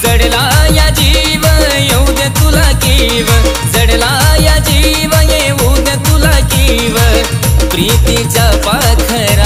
जडला या जीव येऊ दे तुला कीव, जडला या जीव येऊ दे तुला कीव, प्रीतीच्या पाखरा